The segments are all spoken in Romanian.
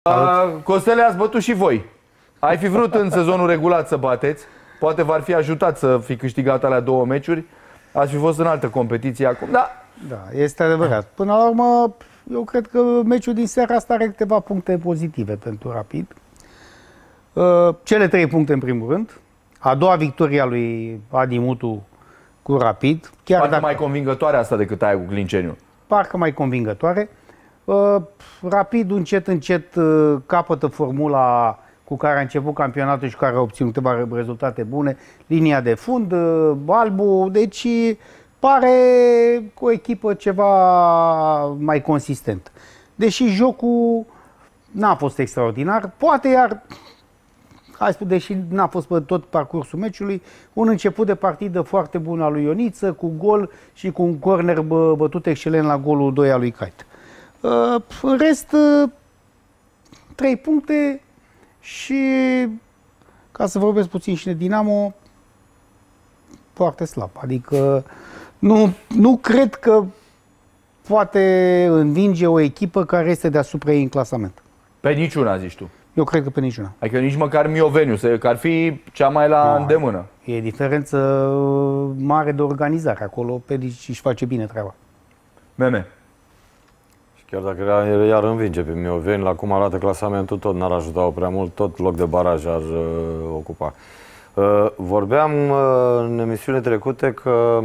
Costele, ați bătut și voi. Ai fi vrut în sezonul regulat să bateți. Poate v-ar fi ajutat să fi câștigat alea 2 meciuri. Ați fi fost în altă competiție acum. Da, este adevărat. Până la urmă, eu cred că meciul din seara asta are câteva puncte pozitive pentru Rapid. Cele 3 puncte în primul rând. A doua victorie a lui Adi Mutu cu Rapid. Chiar parcă dacă mai convingătoare asta decât aia cu Clinceniu. Parcă mai convingătoare. Rapid încet, încet capătă formula cu care a început campionatul și care a obținut câteva rezultate bune. Linia de fund, Albu, deci pare o echipă ceva mai consistent. Deși jocul n-a fost extraordinar, poate iar, deși n-a fost pe tot parcursul meciului, un început de partidă foarte bun al lui Ioniță, cu gol și cu un corner bătut excelent la golul 2 al lui Cait. În rest, 3 puncte și, ca să vorbesc puțin și de Dinamo, foarte slab. Adică nu cred că poate învinge o echipă care este deasupra ei în clasament. Pe niciuna, zici tu? Eu cred că pe niciuna. Adică nici măcar Mioveniu, că ar fi cea mai la îndemână. E diferență mare de organizare. Acolo Pedici își face bine treaba. Meme. Chiar dacă iar învinge pe Mioveni, la cum arată clasamentul, tot n-ar ajuta prea mult, tot loc de baraj ar ocupa. Vorbeam în emisiune trecute că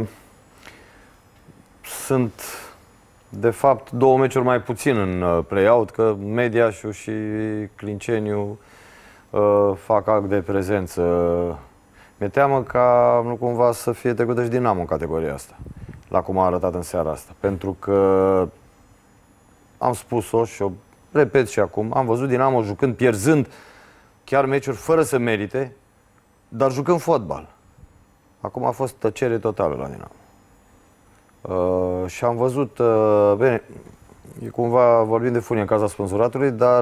sunt, de fapt, 2 meciuri mai puțin în play-out, că Mediașu și Clinceniu fac act de prezență. Mi-e teamă ca nu cumva să fie trecută și Dinamo în categoria asta, la cum a arătat în seara asta. Pentru că am spus-o și o repet și acum, am văzut Dinamo jucând, pierzând chiar meciuri fără să merite, dar jucând fotbal. Acum a fost tăcere totală la Dinamo. Și am văzut, bine, e cumva vorbim de funie în caza spânzuratului, dar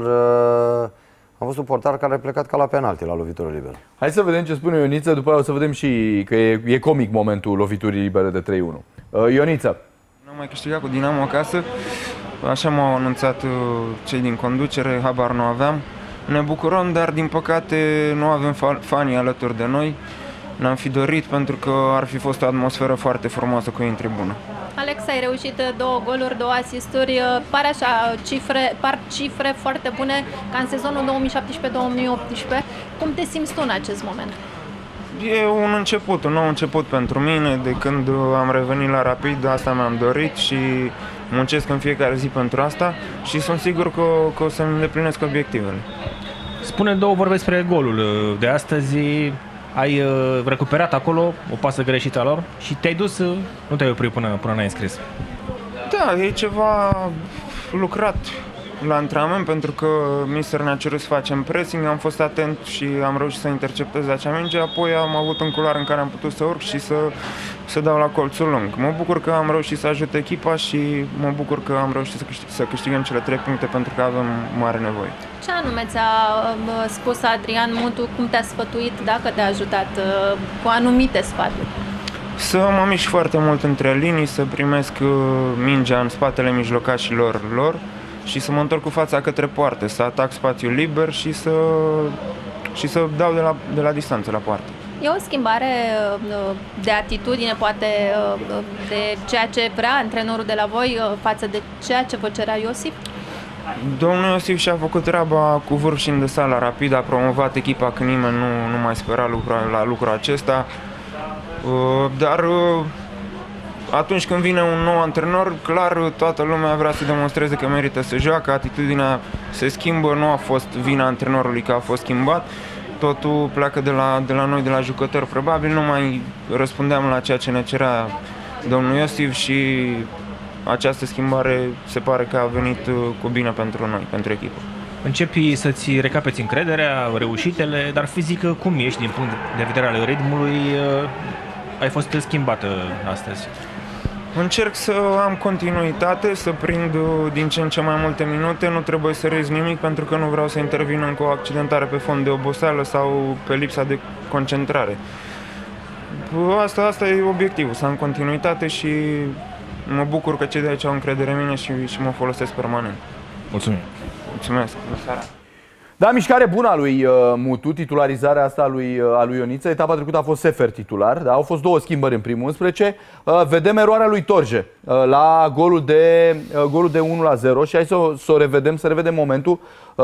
am văzut un portar care a plecat ca la penalti la lovitură liberă. Hai să vedem ce spune Ioniță, după aia o să vedem și că e comic momentul loviturii libere de 3-1. Ioniță. Nu am mai câștigat cu Dinamo acasă. Așa m-au anunțat cei din conducere, habar nu aveam. Ne bucurăm, dar din păcate nu avem fanii alături de noi. Ne-am fi dorit pentru că ar fi fost o atmosferă foarte frumoasă cu ei în tribună. Alex, ai reușit 2 goluri, 2 asisturi, par cifre foarte bune ca în sezonul 2017-2018. Cum te simți tu în acest moment? E un nou început pentru mine. De când am revenit la Rapid, asta mi-am dorit și muncesc în fiecare zi pentru asta și sunt sigur că o să-mi îndeplinesc obiectivele. Spune 2 vorbe despre golul de astăzi. Ai recuperat acolo o pasă greșită a lor și te-ai dus, nu te-ai oprit până n-ai înscris. Da, e ceva lucrat la antrenament, pentru că mister ne-a cerut să facem pressing, am fost atent și am reușit să interceptez acea minge, apoi am avut un culoar în care am putut să urc și să dau la colțul lung. Mă bucur că am reușit să ajut echipa și mă bucur că am reușit să câștigăm cele 3 puncte pentru că avem mare nevoie. Ce anume ți-a spus Adrian Mutu, cum te-a sfătuit, dacă te-a ajutat cu anumite sfaturi? Să mă mișc foarte mult între linii, să primesc mingea în spatele mijlocașilor lor și să mă întorc cu fața către poartă, să atac spațiul liber și să dau de la distanță la poartă. E o schimbare de atitudine, poate, de ceea ce vrea antrenorul de la voi față de ceea ce vă cerea Iosif? Domnul Iosif și-a făcut treaba cu vârf și îndesat la Rapid, a promovat echipa când nimeni nu mai spera la lucrul acesta, dar atunci când vine un nou antrenor, clar toată lumea vrea să demonstreze că merită să joacă, atitudinea se schimbă, nu a fost vina antrenorului că a fost schimbat, totul pleacă de la noi, de la jucători, probabil nu mai răspundeam la ceea ce ne cerea domnul Iosif și această schimbare se pare că a venit cu bine pentru noi, pentru echipă. Începi să-ți recapeți încrederea, reușitele, dar fizic cum ești din punct de vedere al ritmului? Ai fost schimbată astăzi. Încerc să am continuitate, să prind din ce în ce mai multe minute, nu trebuie să risc nimic pentru că nu vreau să intervin încă o accidentare pe fond de oboseală sau pe lipsa de concentrare. Asta e obiectivul, să am continuitate și mă bucur că cei de aici au încredere în mine și mă folosesc permanent. Mulțumim! Mulțumesc! Bună seara! Da, mișcare bună a lui Mutu, titularizarea asta a lui Ioniță. Etapa trecută a fost Sefer titular, da? Au fost 2 schimbări în primul 11. Vedem eroarea lui Torje la golul de 1-0 și hai să o revedem, să revedem momentul.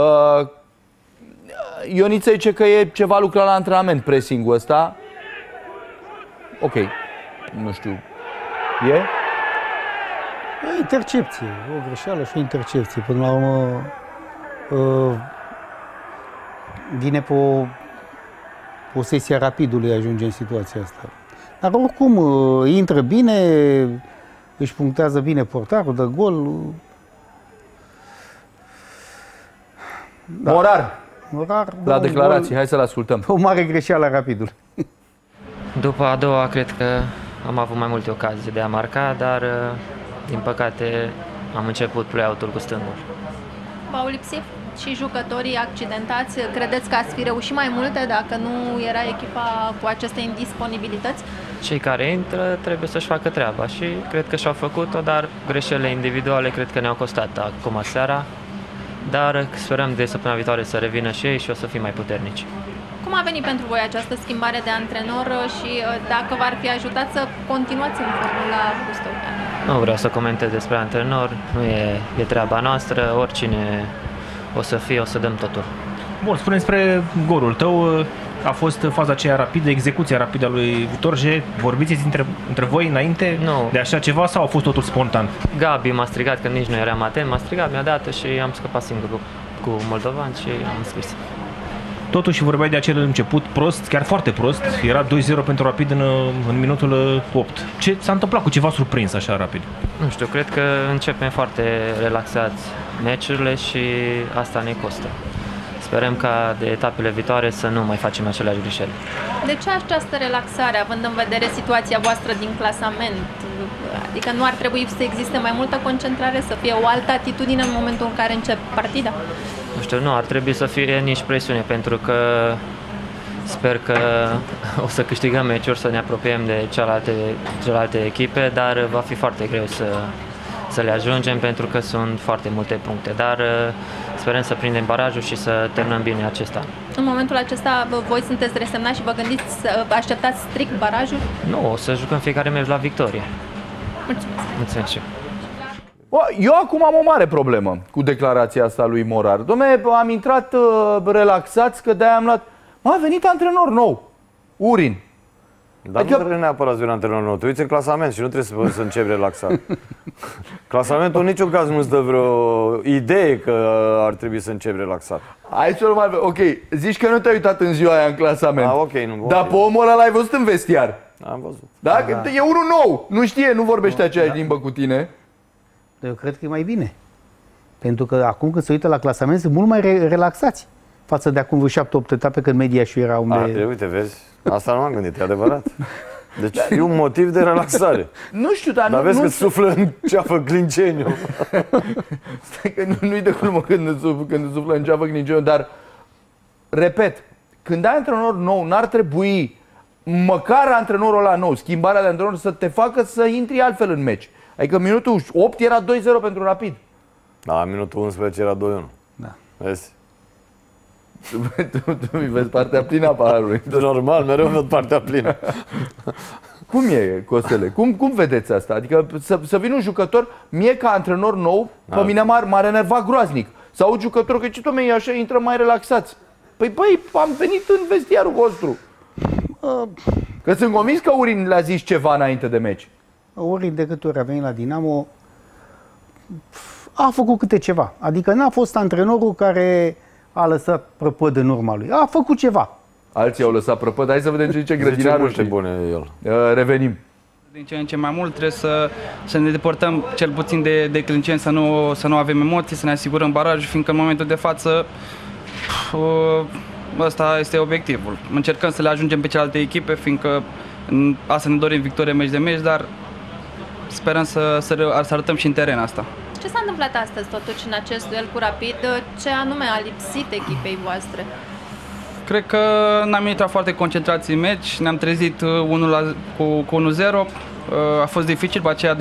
Ioniță zice că e ceva lucrat la antrenament, pressing-ul ăsta. Ok, nu știu. E? Intercepție, o greșeală și o intercepție. Până la urmă vine pe o sesie Rapidului, ajunge în situația asta. Dar oricum intră bine, își punctează bine portarul, dă gol. Da. Morar la declarații, hai să-l ascultăm. O mare greșeală a Rapidului. După a doua, cred că am avut mai multe ocazii de a marca, dar din păcate am început play-out-ul cu stângul. V-au lipsit și jucătorii accidentați? Credeți că ați fi reușit mai multe dacă nu era echipa cu aceste indisponibilități? Cei care intră trebuie să-și facă treaba și cred că și-au făcut-o, dar greșelile individuale cred că ne-au costat acum seara. Dar sperăm de săptămâna viitoare să revină și ei și o să fim mai puternici. Cum a venit pentru voi această schimbare de antrenor și dacă v-ar fi ajutat să continuați în formula Gustoveanu? Nu vreau să comentez despre antrenor, nu e treaba noastră, oricine o să fie, o să dăm totul. Bun, spune despre golul tău. A fost faza aceea rapidă, execuția rapidă a lui Torje. Vorbiți între voi înainte de așa ceva sau a fost totul spontan? Gabi m-a strigat, că nici nu eram atent, m-a strigat, mi-a dat și am scăpat singur cu moldovan și am scris. Totuși vorbeai de acel început prost, chiar foarte prost. Era 2-0 pentru Rapid în minutul 8. Ce s-a întâmplat? Cu ceva surprins așa Rapid? Nu știu, cred că începem foarte relaxați meciurile și asta ne costă. Sperăm ca de etapele viitoare să nu mai facem aceleași greșeli. De ce această relaxare, având în vedere situația voastră din clasament? Adică nu ar trebui să existe mai multă concentrare, să fie o altă atitudine în momentul în care încep partida? Nu știu, nu ar trebui să fie nici presiune, pentru că sper că o să câștigăm meciuri, să ne apropiem de celelalte echipe, dar va fi foarte greu să le ajungem pentru că sunt foarte multe puncte. Dar sperăm să prindem barajul și să terminăm bine acest an. În momentul acesta voi sunteți resemnați și vă gândiți să așteptați strict barajul? Nu, o să jucăm fiecare meci la victorie. Mulțumesc! Mulțumesc și eu. Eu acum am o mare problemă cu declarația asta lui Morar. Dom'le, am intrat relaxați că de-aia am luat... A venit antrenor nou, Urin. Dar adică... nu trebuie neapărat să vii un antrenor nou. Tu uiți în clasament și nu trebuie să începi relaxat. Clasamentul în niciun caz nu-ți dă vreo idee că ar trebui să începi relaxat. Hai să mai... Ok, zici că nu te-ai uitat în ziua aia în clasament. Okay, nu, dar pe omul ăla l-ai văzut în vestiar. Am văzut. Da? E unul nou, nu știe, nu vorbește aceeași limbă cu tine. Eu cred că e mai bine. Pentru că acum când se uită la clasament sunt mult mai relaxați față de acum 7-8 etape când media și era unde... Uite, vezi? Asta nu m-am gândit, e adevărat. Deci e un motiv de relaxare. Nu știu, dar vezi că suflă în ceafă Clinceniu. Stai că nu-i de culmă când suflă în ceafă Clinceniu, dar, repet, când ai antrenor nou, n-ar trebui măcar antrenorul ăla nou, schimbarea de antrenor, să te facă să intri altfel în meci. Adică minutul 8 era 2-0 pentru Rapid. Da, minutul 11 era 2-1. Da. Vezi? Tu vezi partea plină a paharului. Normal, mereu văd partea plină. Cum e, Costele? Cum vedeți asta? Adică să vină un jucător, mie ca antrenor nou, pe mine m-ar enerva groaznic. Sau un jucător că ce dom'le, așa intră mai relaxați. Păi, am venit în vestiarul vostru. Că sunt convins că Urin le-a zis ceva înainte de meci. Urin de câte ori a venit la Dinamo a făcut câte ceva. Adică n-a fost antrenorul care a lăsat prăpăd în urma lui. A făcut ceva. Alții au lăsat prăpăd. Hai să vedem ce zice grădinarul și bune el. Revenim. Din ce în ce mai mult trebuie să ne depărtăm cel puțin de Clinceni, să nu avem emoții, să ne asigurăm barajul, fiindcă în momentul de față ăsta este obiectivul. Încercăm să le ajungem pe celelalte echipe, fiindcă asta ne dorim victorie meci de meci, dar sperăm să arătăm și în teren asta. Ce s-a întâmplat astăzi totuși în acest duel cu Rapid? Ce anume a lipsit echipei voastre? Cred că n-am intrat foarte concentrați în meci, ne-am trezit cu 1-0, a fost dificil, pe aceea 2-0,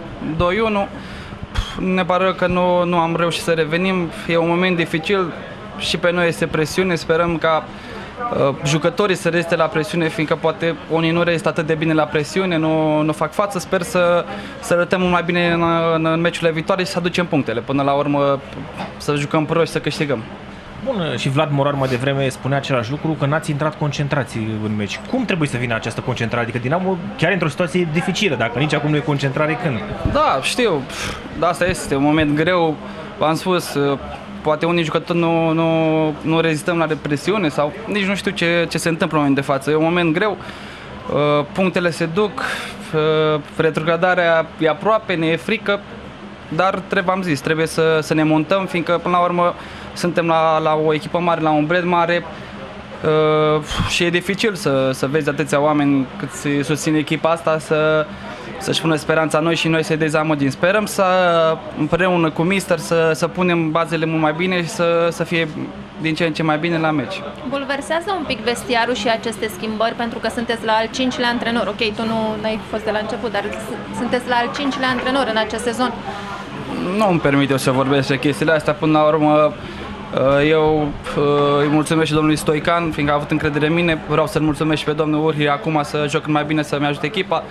2-1. Ne pare că nu am reușit să revenim, e un moment dificil, și pe noi este presiune, sperăm ca jucătorii să reziste la presiune, fiindcă poate unii nu rezistă atât de bine la presiune, nu fac față. Sper să arătăm mult mai bine în meciurile viitoare și să aducem punctele. Până la urmă să jucăm prost și să câștigăm. Bun, și Vlad Morar mai devreme spunea același lucru, că n-ați intrat concentrați în meci. Cum trebuie să vină această concentrare? Adică Dinamo chiar e într-o situație dificilă, dacă nici acum nu e concentrare, când? Da, știu, asta este un moment greu, v-am spus, poate unii jucători nu rezistăm la represiune sau nici nu știu ce se întâmplă în momentul de față. E un moment greu, punctele se duc, retrogradarea e aproape, ne e frică, dar trebuie să ne montăm, fiindcă până la urmă suntem la o echipă mare, la un brand mare și e dificil să vezi atâția oameni cât se susține echipa asta să-și pună speranța în noi și noi să-i dezamăgim. Sperăm să împreună cu Mister să punem bazele mult mai bine și să fie din ce în ce mai bine la meci. Bulversează un pic vestiarul și aceste schimbări, pentru că sunteți la al 5-lea antrenor. Ok, tu nu ai fost de la început, dar sunteți la al 5-lea antrenor în acest sezon. Nu îmi permit eu să vorbesc de chestiile astea. Până la urmă, eu îi mulțumesc și domnului Stoican, fiindcă a avut încredere în mine. Vreau să-l mulțumesc și pe domnul Urhi acum să joc mai bine, să-mi ajute echipa.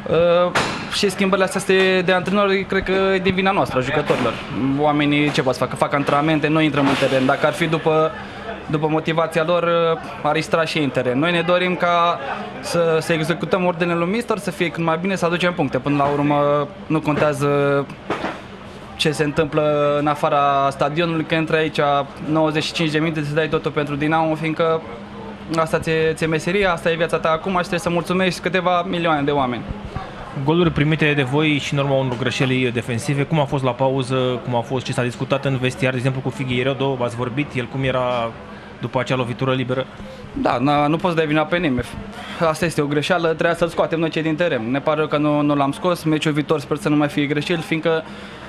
Și schimbările astea de antrenori, cred că e din vina noastră, a jucătorilor. Oamenii ce pot să facă? Fac antrenamente, noi intrăm în teren. Dacă ar fi după motivația lor, ar istra și ei în teren. Noi ne dorim ca să executăm ordinele lui Mister, să fie cât mai bine, să aducem puncte. Până la urmă, nu contează ce se întâmplă în afara stadionului, că între aici 95 de minute să dai totul pentru Dinamo, fiindcă asta ți-e meseria, asta e viața ta acum și trebuie să mulțumești câteva milioane de oameni. Goluri primite de voi și în urma unor greșeli defensive, cum a fost la pauză, cum a fost, ce s-a discutat în vestiar, de exemplu cu Figueiredo, v-ați vorbit, el cum era după acea lovitură liberă? Da, nu poți da vina pe nimeni. Asta este o greșeală, trebuia să-l scoatem noi cei din teren. Ne pare că nu l-am scos, meciul viitor sper să nu mai fie greșeli, fiindcă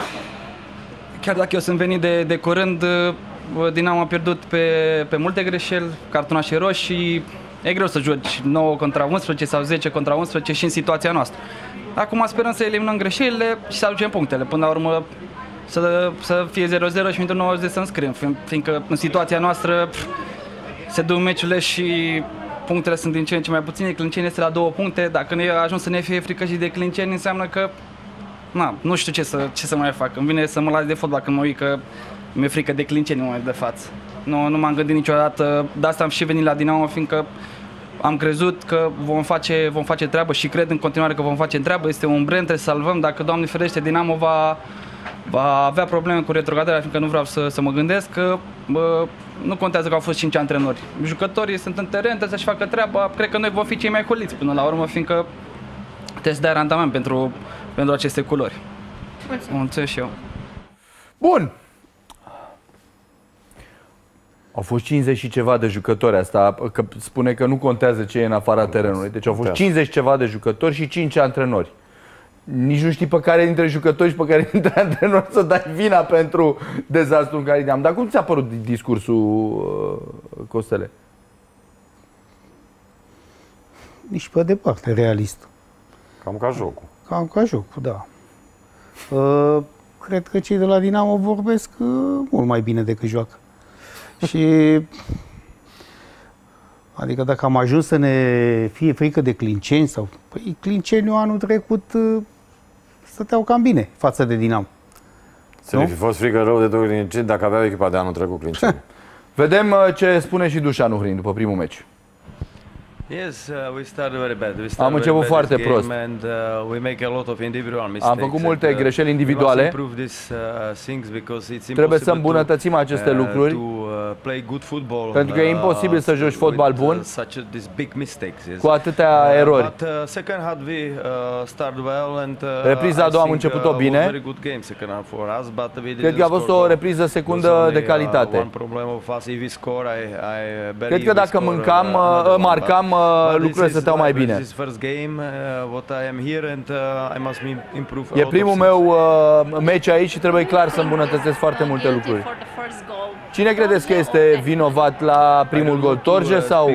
chiar dacă eu sunt venit de curând, Dinamo a pierdut pe multe greșeli, cartonașe roșii. E greu să joci 9 contra 11 sau 10 contra 11 și în situația noastră. Acum sperăm să eliminăm greșelile și să aducem punctele. Până la urmă să fie 0-0 și minutul 90 să înscriem, fiindcă în situația noastră se duc meciurile și punctele sunt din ce în ce mai puține. Clinceni este la 2 puncte. Dacă ne ajuns să ne fie frică și de Clinceni, înseamnă că nu știu ce să mai fac. Îmi vine să mă las de fotbal când mă uit, că mi-e frică de Clinceni în momentul de față. Nu m-am gândit niciodată, de asta am și venit la Dinamo, fiindcă am crezut că vom face treabă și cred în continuare că vom face treabă. Este un brand, trebuie să salvăm. Dacă, Doamne ferește, Dinamo va avea probleme cu retrogradarea, fiindcă nu vreau să mă gândesc că nu contează că au fost 5 antrenori. Jucătorii sunt în teren, trebuie să-și facă treaba. Cred că noi vom fi cei mai holiți până la urmă, fiindcă trebuie să dea randament pentru aceste culori. Mulțumesc și eu. Bun. Au fost 50 și ceva de jucători, asta că spune că nu contează ce e în afara terenului. Deci au fost 50 ceva de jucători și 5 antrenori. Nici nu știi pe care dintre jucători și pe care dintre antrenori să dai vina pentru dezastru în care ne-am. Dar cum ți-a părut discursul, Costele? Nici pe departe realist. Cam ca jocul. Cam ca jocul, da. Cred că cei de la Dinamo vorbesc mult mai bine decât joacă. Și adică dacă am ajuns să ne fie frică de Clinceni sau... Păi Clinceniu anul trecut stăteau cam bine față de Dinamo. Să ne fi fost frică rău de Clinceni dacă aveau echipa de anul trecut Clinceni. Vedem ce spune și Dușan Uhrin după primul meci. Am început foarte prost. Am făcut multe greșeli individuale. Trebuie să îmbunătățim aceste lucruri, pentru că e imposibil să joci fotbal bun cu atâtea erori. Repriza a doua am început-o bine. Cred că a fost o repriză secundă de calitate. Cred că dacă marcam, lucrurile stăteau mai bine. E primul meu meci aici și trebuie clar să îmbunătățesc foarte multe lucruri. Cine credeți că este vinovat la primul gol? Torge sau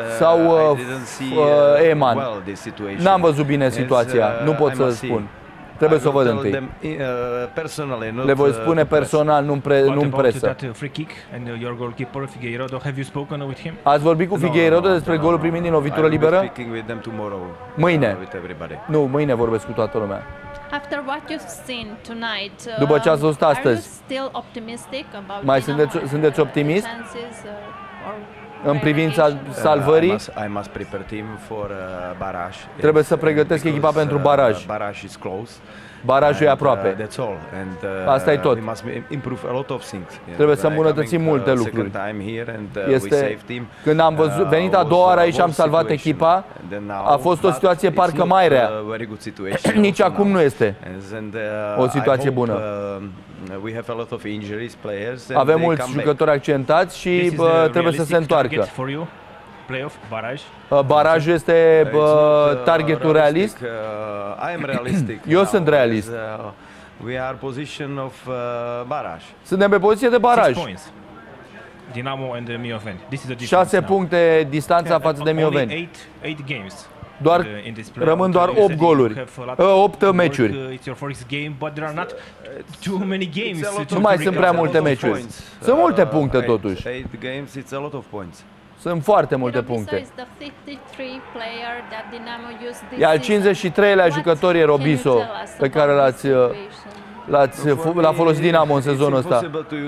Eman? N-am văzut bine situația, nu pot să spun. Trebuie să o văd întâi. Le voi spune personal, nu în presă. That free kick and your goalkeeper Figueiredo, have you spoken with him? Ați vorbit cu Figueiredo despre golul primit din lovitură liberă? Mâine. Nu, mâine vorbesc cu toată lumea. After what you've seen tonight, După ce ați văzut astăzi, are you still optimistic about mai Dinamo sunteți optimist chances, în privința salvării? I must prepare team for barrage. Trebuie să pregătesc echipa pentru baraj. Barrage is close. Barajul e aproape. That's all. Asta e tot. We must improve a lot of things. Trebuie să îmbunătățim multe lucruri. Când am venit a doua oară aici, am salvat echipa, a fost o situație parcă mai rea. Nici acum nu este o situație bună. Avem mulți jucători accentați și trebuie să se întoarcă. Barajul este targetul realist? Eu sunt realist. Suntem pe poziție de baraj. Dinamo and Mioveni. 6 puncte distanța față de Mioveni. Rămân doar 8 goluri, 8 meciuri. Nu mai sunt prea multe meciuri. Sunt multe puncte totuși. Sunt foarte multe puncte. E al 53-lea jucător e Robiso, pe care l-a folosit Dinamo în sezonul ăsta.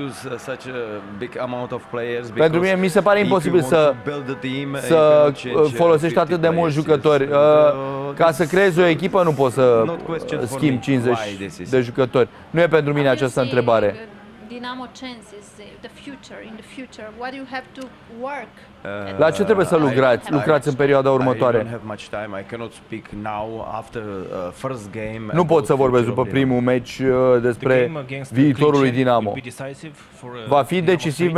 Pentru mine mi se pare imposibil să folosești atât de mulți jucători. Ca să creezi o echipă nu poți să schimbi 50 de jucători. Nu e pentru mine această întrebare. Dinamo chances, the future, in the future, what you have to work. La ce trebuie să lucrați în perioada următoare? Nu pot să vorbesc după primul meci despre viitorul lui Dinamo. Va fi decisiv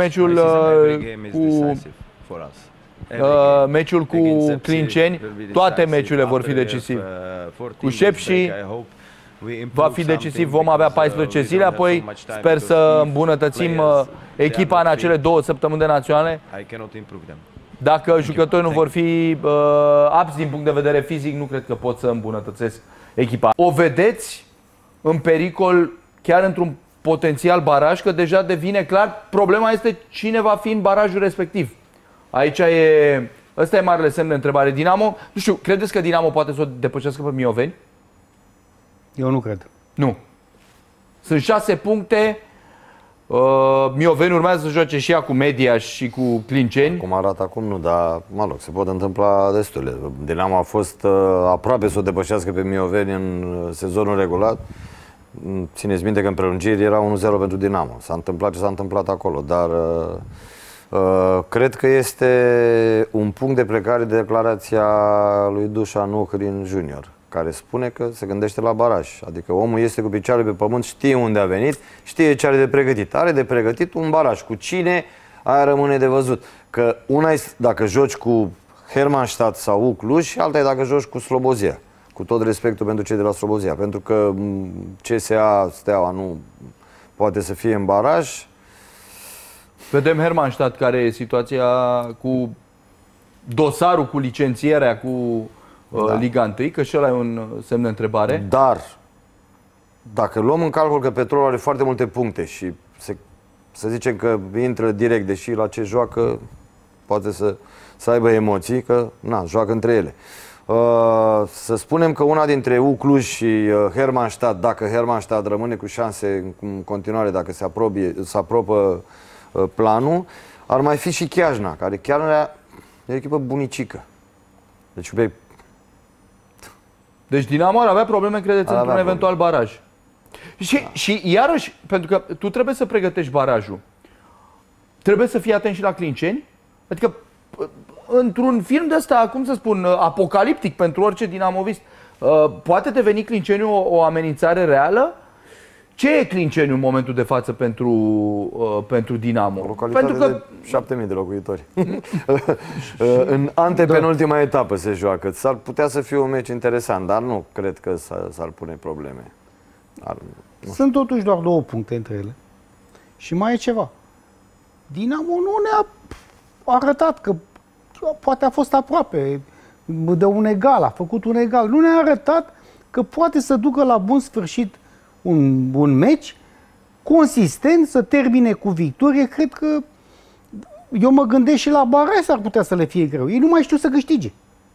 meciul cu Clinceni. Toate meciurile vor fi decisive. Cu Șepși va fi decisiv, vom avea 14 zile, apoi sper să îmbunătățim echipa în acele 2 săptămâni de naționale. Dacă jucătorii nu vor fi apți din punct de vedere fizic, nu cred că pot să îmbunătățesc echipa. O vedeți în pericol chiar într-un potențial baraj, că deja devine clar, problema este cine va fi în barajul respectiv. Aici ăsta e marele semn de întrebare. Dinamo, nu știu, credeți că Dinamo poate să o depășească pe Mioveni? Eu nu cred. Nu. Sunt 6 puncte. Mioveni urmează să joace și ea cu Media și cu Clinceni. Cum arată acum nu, dar mă rog, se pot întâmpla destule. Dinamo a fost aproape să o depășească pe Mioveni în sezonul regulat. Țineți minte că în prelungiri era 1-0 pentru Dinamo. S-a întâmplat ce s-a întâmplat acolo, dar cred că este un punct de plecare declarația lui Dușan Uhrin Junior, care spune că se gândește la baraj. Adică omul este cu picioarele pe pământ, știe unde a venit, știe ce are de pregătit. Are de pregătit un baraj. Cu cine, aia rămâne de văzut. Că una e dacă joci cu Hermannstadt sau U Cluj și alta e dacă joci cu Slobozia. Cu tot respectul pentru cei de la Slobozia. Pentru că CSA, Steaua, nu poate să fie în baraj. Vedem Hermannstadt, care e situația cu dosarul, cu licențierea, cu Liga 1, că și ăla e un semn de întrebare. Dar, dacă luăm în calcul că Petrolul are foarte multe puncte și să zicem că intră direct, deși la ce joacă poate să aibă emoții, că joacă între ele. Să spunem că una dintre U Cluj și Hermannstadt, dacă Hermannstadt rămâne cu șanse în continuare, dacă se aprobă planul, ar mai fi și Chiajna, care chiar e o echipă bunicică. Deci Dinamo ar avea probleme, credeți, într-un eventual baraj. Și iarăși, pentru că tu trebuie să pregătești barajul, trebuie să fii atent și la Clinceni. Adică, într-un film de ăsta, cum să spun, apocaliptic pentru orice dinamovist, poate deveni Clinceniu o amenințare reală? Ce e Clinceniu în momentul de față pentru Dinamo? O localitate pentru că de 7.000 de locuitori. În antepenultima etapă se joacă. S-ar putea să fie un meci interesant, dar nu cred că s-ar pune probleme. Sunt totuși doar 2 puncte între ele. Și mai e ceva. Dinamo nu ne-a arătat că poate a fost aproape de un egal, a făcut un egal. Nu ne-a arătat că poate să ducă la bun sfârșit un meci consistent, să termine cu victorie. Cred că eu mă gândesc și la Baraș s-ar putea să le fie greu. Ei nu mai știu să câștige.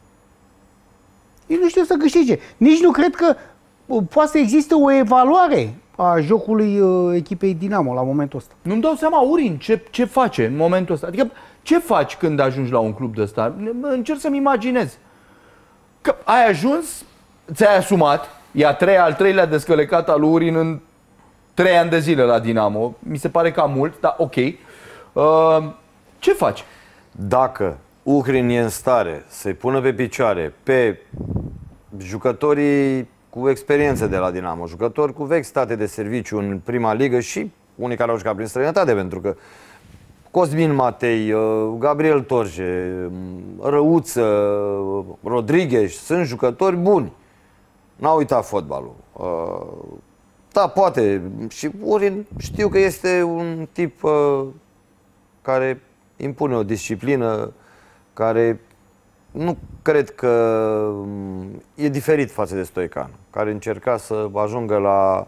Ei nu știu să câștige. Nici nu cred că poate să existe o evaluare a jocului echipei Dinamo la momentul ăsta. Nu-mi dau seama, Urin, ce face în momentul ăsta. Adică ce faci când ajungi la un club de ăsta? Încerc să-mi imaginez. Că ai ajuns, ți-ai asumat, e al treilea descălecat al Urin în 3 ani de zile la Dinamo. Mi se pare cam mult, dar ok. Ce faci? Dacă Uhrin e în stare să-i pună pe picioare pe jucătorii cu experiență de la Dinamo, jucători cu vechi state de serviciu în prima ligă și unii care au jucat prin străinătate, pentru că Cosmin Matei, Gabriel Torje, Răuță, Rodriguez, sunt jucători buni. N-au uitat fotbalul. Da, poate. Și Urin știu că este un tip care impune o disciplină, care nu cred că e diferit față de Stoican, care încerca să ajungă la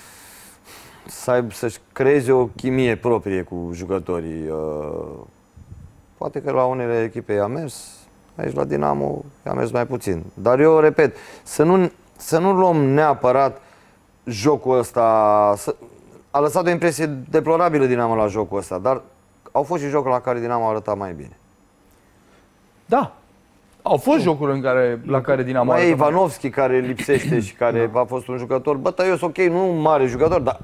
să-și creeze o chimie proprie cu jucătorii. Poate că la unele echipe i-a mers, aici la Dinamo i-a mers mai puțin. Dar eu repet, să nu luăm neapărat jocul ăsta. A lăsat o impresie deplorabilă Dinamo la jocul ăsta, dar au fost și jocuri la care Dinamo a arătat mai bine. Da. Au fost jocuri la care Dinamo a arătat Ivanovski care lipsește și care a fost un jucător bătăios, ok, nu un mare jucător, dar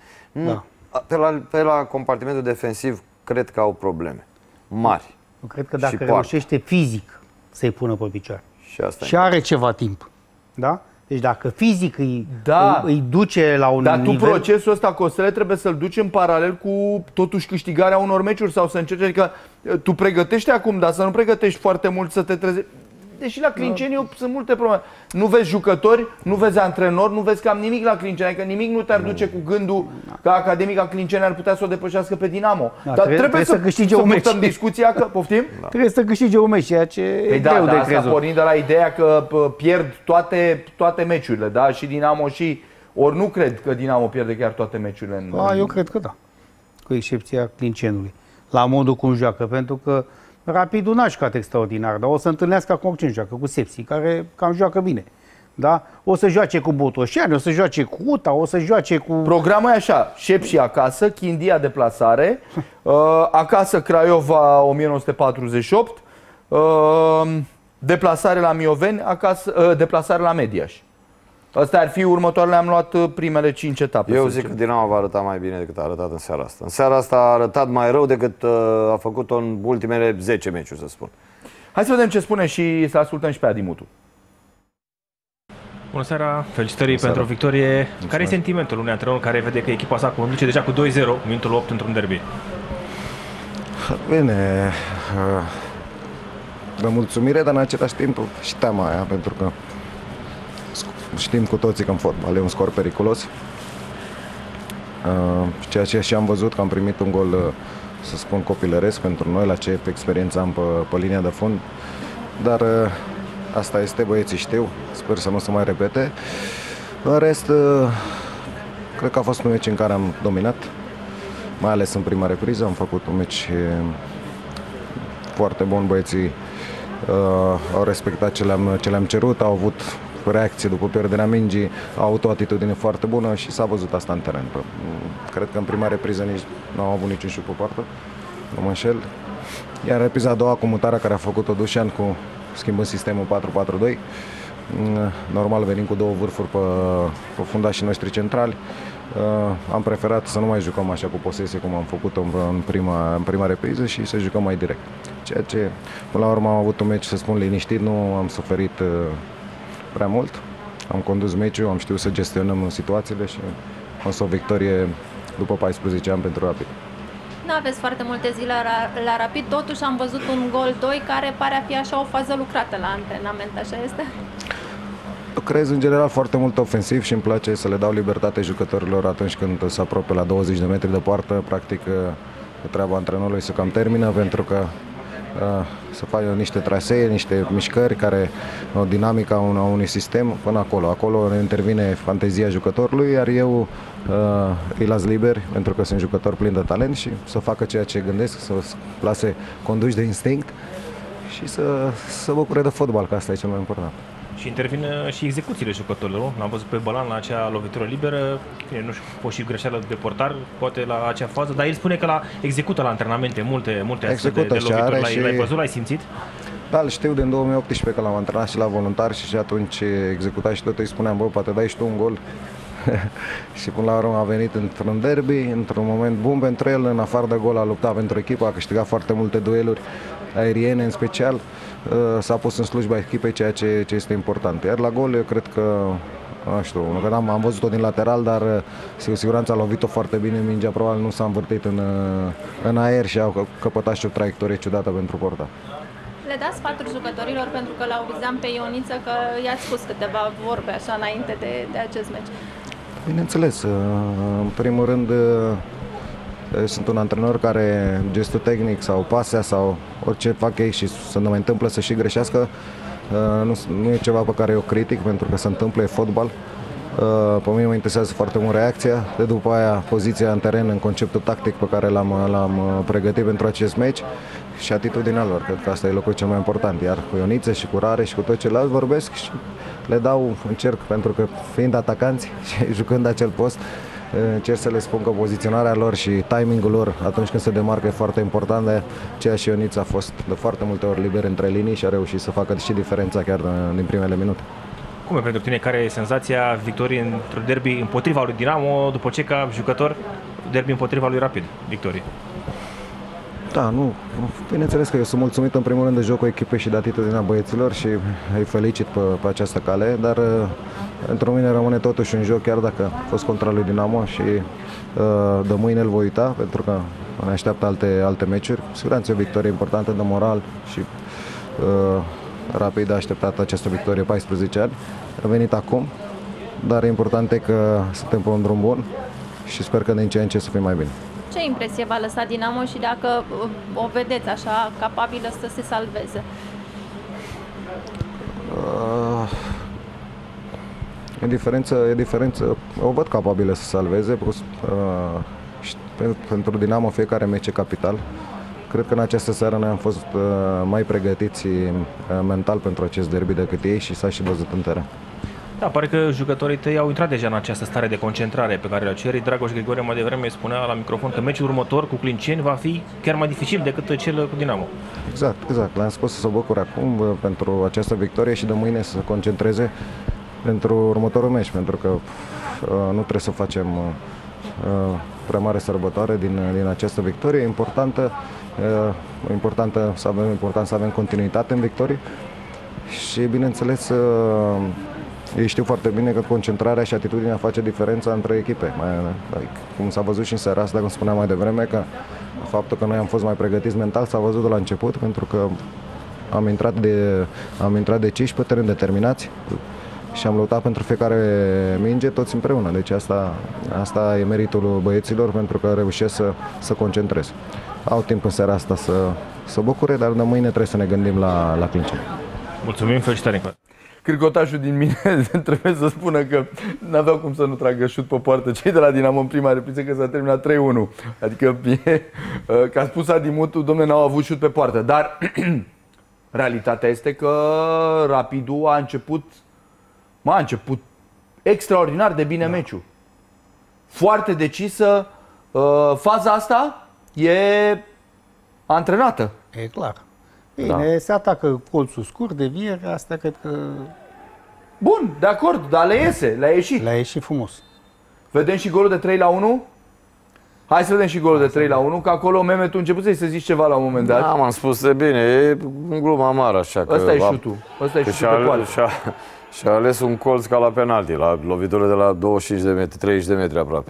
pe la compartimentul defensiv cred că au probleme mari. Eu cred că dacă reușește fizic să-i pună pe picioare și are ceva timp, da? Deci dacă fizic îi duce la un nivel... Dar tu procesul ăsta, Costele, trebuie să-l duci în paralel cu totuși câștigarea unor meciuri sau să încerci, adică tu pregătești acum, dar să nu pregătești foarte mult să te trezești. Deși la Clinceniu sunt multe probleme. Nu vezi jucători, nu vezi antrenori, nu vezi cam nimic la Clinceni. Adică nimic nu te-ar duce cu gândul că Academica Clinceni ar putea să o depășească pe Dinamo. Dar trebuie să câștige un meci. Să purtăm discuția că, poftim? Trebuie să câștige un meci, ceea ce e greu de crezut. Asta pornind de la ideea că pierd toate meciurile, da? Și Dinamo și... Ori nu cred că Dinamo pierde chiar toate meciurile. Eu cred că da. Cu excepția Clincenului. La modul cum joacă, pentru că Rapidul n-a jucat extraordinar, dar o să întâlnească acum cine joacă, cu Sepsi, care cam joacă bine. Da? O să joace cu Botoșani, o să joace cu UTA, o să joace cu... Programul e așa, Șepși acasă, Chindia deplasare, acasă Craiova 1948, deplasare la Mioveni, deplasare la Mediaș. Astea ar fi următoarele, am luat primele 5 etape. Eu zic că Dinamo va arăta mai bine decât a arătat în seara asta. În seara asta a arătat mai rău decât a făcut-o în ultimele 10 meciuri, să spun. Hai să vedem ce spune și să ascultăm și pe Adi Mutu. Bună seara, felicitări pentru o victorie. Mulțumesc. Care e sentimentul unui antrenor care vede că echipa sa conduce deja cu 2-0, minutul 8 într-un derby? Bine, de mulțumire, dar în același timp și teama aia, pentru că știm cu toții că în fotbal e un scor periculos. Ceea ce și am văzut că am primit un gol, să spun, copilăresc pentru noi, la ce experiență am pe linia de fund. Dar asta este, băieții știu, sper să nu se mai repete. În rest, cred că a fost un meci în care am dominat, mai ales în prima repriză. Am făcut un meci foarte bun, băieții au respectat ce le-am cerut, au avut reacție după pierderea mingii, au avut o atitudine foarte bună și s-a văzut asta în teren. Cred că în prima repriză nici nu au avut niciun șut pe poartă, nu mă înșel. Iar repriza a doua cu mutarea care a făcut-o Dușan, schimbând sistemul 4-4-2, normal venim cu două vârfuri pe fundașii noștri centrali. Am preferat să nu mai jucăm așa cu posesie cum am făcut-o în prima repriză și să jucăm mai direct. Ceea ce, până la urmă, am avut un meci, să spun, liniștit, nu am suferit prea mult. Am condus meciul, am știut să gestionăm situațiile și o să o victorie după 14 ani pentru Rapid. Nu aveți foarte multe zile la Rapid, totuși am văzut un gol 2 care pare a fi așa o fază lucrată la antrenament, așa este? Lucrez în general foarte mult ofensiv și îmi place să le dau libertate jucătorilor atunci când se apropie la 20 de metri de poartă. Practic, treaba antrenorului se cam termină, pentru că să facă niște trasee, niște mișcări, o dinamică a unui sistem până acolo. Acolo intervine fantezia jucătorului, iar eu îi las liber, pentru că sunt jucător plin de talent și să facă ceea ce gândesc, să lase conduși de instinct și să bucure de fotbal, că asta e cel mai important. Și intervin și execuțiile jucătorilor, nu? L-am văzut pe Bălan la acea lovitură liberă, nu știu, a fost și greșeală de portar, poate la acea fază, dar el spune că execută la antrenamente multe astfel de lovituri. L-ai văzut, l-ai simțit? Da, îl știu din 2018 că l-am antrenat și la voluntar și atunci executa și tot îi spuneam, bă, poate dai și tu un gol. Și până la urmă a venit într-un derby, într-un moment bun pentru el, în afară de gol a luptat pentru echipă, a câștigat foarte multe dueluri aeriene în special, s-a pus în slujba echipei, ceea ce este important. Iar la gol eu cred că, nu știu, că am văzut-o din lateral, dar cu siguranță a lovit-o foarte bine, mingea probabil nu s-a învârtit în aer și a căpătat și o traiectorie ciudată pentru portar. Le dați sfaturi jucătorilor, pentru că l-au vizeam pe Ioniță, că i-ați spus câteva vorbe așa înainte de acest meci. Bineînțeles, în primul rând sunt un antrenor care gestul tehnic sau pasea sau orice fac ei și să nu mai întâmplă să și greșească, nu e ceva pe care eu critic, pentru că se întâmplă, e fotbal. Pe mine mă interesează foarte mult reacția, de după aia poziția în teren, în conceptul tactic pe care l-am pregătit pentru acest meci și atitudinea lor. Cred că asta e locul cel mai important. Iar cu Ioniță și cu Rare și cu tot celălalt vorbesc și le dau, încerc, pentru că fiind atacanți și jucând acel post, încerc să le spun că poziționarea lor și timingul lor atunci când se demarcă e foarte important, de ceea și Ioniță a fost de foarte multe ori liber între linii și a reușit să facă și diferența chiar din primele minute. Cum e pentru tine? Care e senzația victoriei într-un derby împotriva lui Dinamo, după ce ca jucător derby împotriva lui Rapid, victorie? Da, nu. Bineînțeles că eu sunt mulțumit în primul rând de jocul echipei și de atitudinea băieților și îi felicit pe această cale, dar într-o mine rămâne totuși un joc, chiar dacă a fost contra lui Dinamo și de mâine îl voi uita, pentru că ne așteaptă alte meciuri. Siguranță e o victorie importantă de moral și Rapid a așteptat această victorie 14 ani, a venit acum, dar important e că suntem pe un drum bun și sper că din ce în ce să fim mai bine. Ce impresie v-a lăsat Dinamo și dacă o vedeți așa capabilă să se salveze? E diferență, o văd capabilă să se salveze. Pentru Dinamo fiecare meci e capital. Cred că în această seară noi am fost mai pregătiți mental pentru acest derby decât ei și s-a și văzut în teren. Da, pare că jucătorii tăi au intrat deja în această stare de concentrare pe care le-au ceri. Dragoș Grigore mai devreme spunea la microfon că meciul următor cu Clinceni va fi chiar mai dificil decât cel cu Dinamo. Exact. Le-am spus să se bucure acum pentru această victorie și de mâine să se concentreze pentru următorul meci, pentru că nu trebuie să facem prea mare sărbătoare din această victorie. E important să avem continuitate în victorie și, bineînțeles, ei știu foarte bine că concentrarea și atitudinea face diferența între echipe. Cum s-a văzut și în seara asta, cum spuneam mai devreme, că faptul că noi am fost mai pregătiți mental s-a văzut de la început, pentru că am intrat deciși pe teren, determinați și am luptat pentru fiecare minge toți împreună. Deci asta e meritul băieților, pentru că reușesc să concentrez. Au timp în seara asta să bucure, dar de mâine trebuie să ne gândim la Clinceni. Mulțumim, felicitări! Cârcotașul din mine trebuie să spună că n-aveau cum să nu tragă șut pe poartă cei de la Dinamo în prima repriză, că s-a terminat 3-1. Adică, că a spus Adi Mutu, dom'le, n-au avut șut pe poartă. Dar realitatea este că Rapidul a început extraordinar de bine meciul. Foarte decisă. Faza asta e antrenată. E clar. Bine, se atacă colțul scurt, deviere, asta cred că... Bun, de acord, dar le iese, le-a ieșit. Le-a ieșit frumos. Vedem și golul de 3-1? Hai să vedem și golul de 3-1, că acolo, Mehmet, tu început să-i zici ceva la un moment dat. Da, m-am spus de bine, e un glumă mare așa. Ăsta e șutul, ăsta e șutul pe poartă. Și-a ales un colț ca la penalti, la lovitură de la 25 de metri, 30 de metri aproape.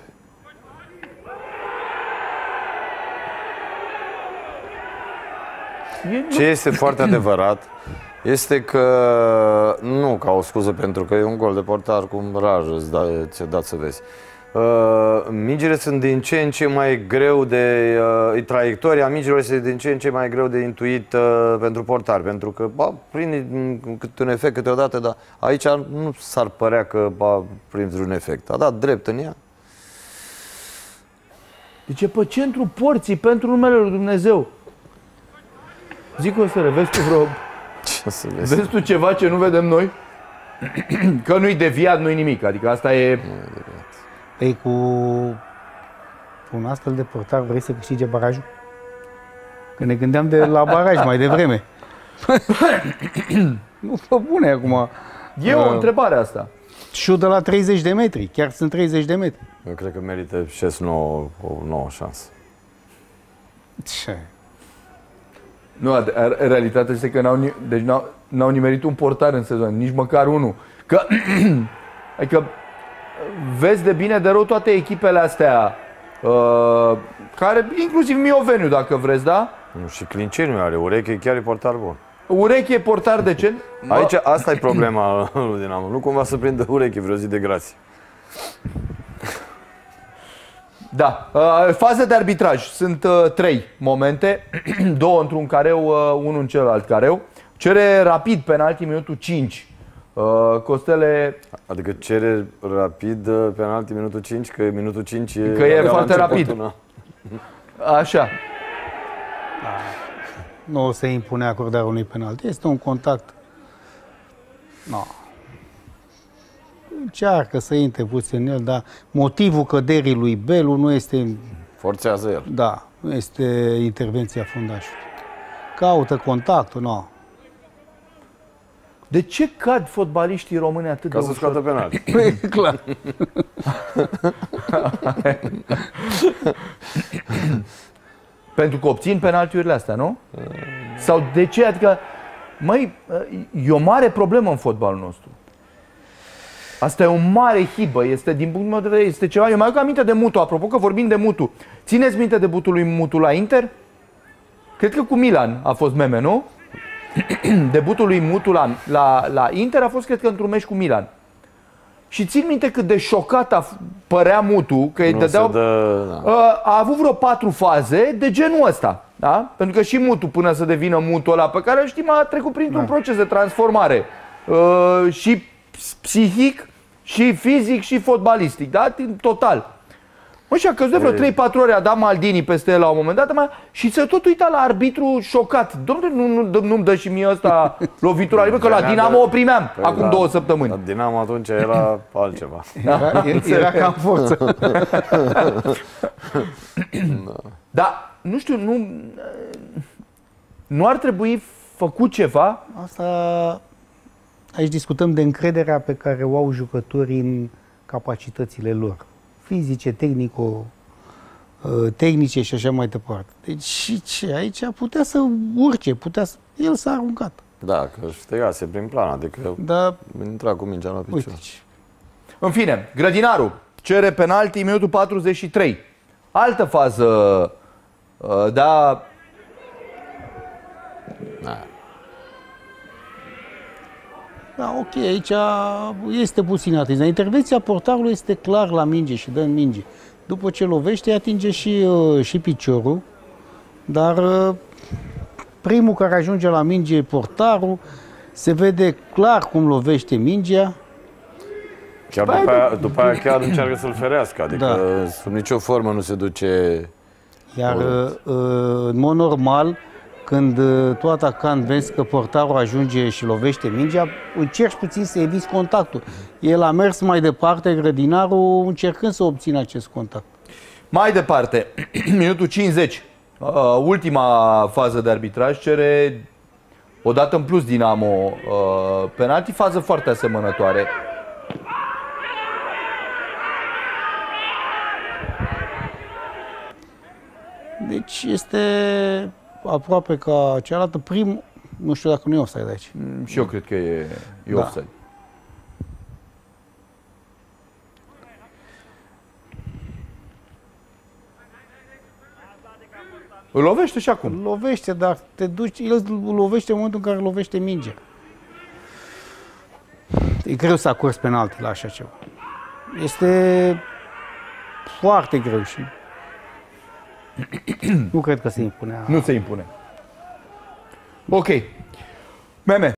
Ce este foarte adevărat este că, nu ca o scuză pentru că e un gol de portar cum rar ți-a dat să vezi. Mingile sunt din ce în ce mai greu de... traiectoria mingilor este din ce în ce mai greu de intuit pentru portar, pentru că prind câte un efect câteodată, dar aici nu s-ar părea că prinzi un efect. A dat drept în ea. Deci e pe centru porții, pentru numele lui Dumnezeu. Zic o să vezi tu vreo... Vezi tu ceva ce nu vedem noi? Că nu-i deviat, nu-i nimic, adică asta e... Păi cu un astfel de portar vrei să câștige barajul? Că ne gândeam de la baraj mai devreme. Nu fă bune acum. E o întrebare asta. Șut de la 30 de metri, chiar sunt 30 de metri. Eu cred că merită șes o nouă șansă. Ce? Nu, realitatea este că n-au nimerit un portar în sezon, nici măcar unul. Că, adică vezi de bine de rău toate echipele astea, care, inclusiv Mioveniu, dacă vreți, da? Nu, și Clinceniu are, Ureche chiar e portar bun. Ureche e portar decent? Aici, asta e problema lui Dinamo. Nu cumva să prindă Ureche vreo zi de grație. Da. Fază de arbitraj. Sunt 3 momente. 2 într-un careu, 1 în celălalt careu. Cere rapid penalti minutul 5. Costele... Adică cere rapid penalti minutul 5, că minutul 5 e... Că e foarte rapid. Așa. Nu se impune acordarea unui penalti. Este un contact. No. Încearcă să intre puțin în el, dar motivul căderii lui Belu nu este... Forțează el. Da, nu este intervenția fundașului. Caută contactul, nu. De ce cad fotbaliștii români atât de ușor? Ca să scoată penalti. Clar. Pentru că obțin penaltiurile astea, nu? Sau de ce? Adică, măi, e o mare problemă în fotbalul nostru. Asta e o mare hibă, este, din punctul meu de vedere, este ceva. Eu mai aduc aminte de Mutu, apropo că vorbim de Mutu. Țineți minte debutul lui Mutu la Inter? Cred că cu Milan a fost meme, nu? Debutul lui Mutu la Inter a fost, cred că, într-un meci cu Milan. Și țin minte cât de șocat părea Mutu, că îi dădeau... A avut vreo 4 faze de genul ăsta. Da? Pentru că și Mutu, până să devină Mutu ăla pe care îl știm, a trecut printr-un proces de transformare. Și psihic, și fizic, și fotbalistic. Da? Total. Mă, și a căzut de vreo 3-4 ore, a dat Maldini peste el la un moment dat și se tot uita la arbitru șocat. Dom'le, nu-mi dă și mie ăsta lovitura liberă, că la Dinamo o primeam acum 2 săptămâni. La Dinamo atunci era altceva. Era cam forță. Da, nu știu, nu ar trebui făcut ceva? Asta... Aici discutăm de încrederea pe care o au jucătorii în capacitățile lor. Fizice, tehnice și așa mai departe. Deci și ce? Aici putea să urce, el s-a aruncat. Da, că ștegase prin plan, adică intra cu mingea la picior. Uite. În fine, Grădinaru cere penalti minutul 43. Altă fază, da... Da, ok, aici este puțin atins. Intervenția portarului este clar la minge și dă în minge. După ce lovește, atinge și piciorul, dar primul care ajunge la minge e portarul, se vede clar cum lovește mingea. Chiar după aia chiar încearcă să-l ferească, adică sub nicio formă nu se duce... Iar în mod normal, când tu atacant vezi că portarul ajunge și lovește mingea, încerci puțin să eviți contactul. El a mers mai departe, Grădinarul, încercând să obțină acest contact. Mai departe, minutul 50, ultima fază de arbitraj, cere o dată în plus Dinamo penalti, fază foarte asemănătoare. Deci este aproape ca cealaltă. Nu știu dacă nu e offside aici. Și eu cred că e offside. Îl lovește și acum. Lovește, dar te duci, el lovește în momentul în care lovește mingea. E greu să acorzi penalti la așa ceva. Este foarte greu și nu cred că se impunea. Nu se impune. Ok. Meme,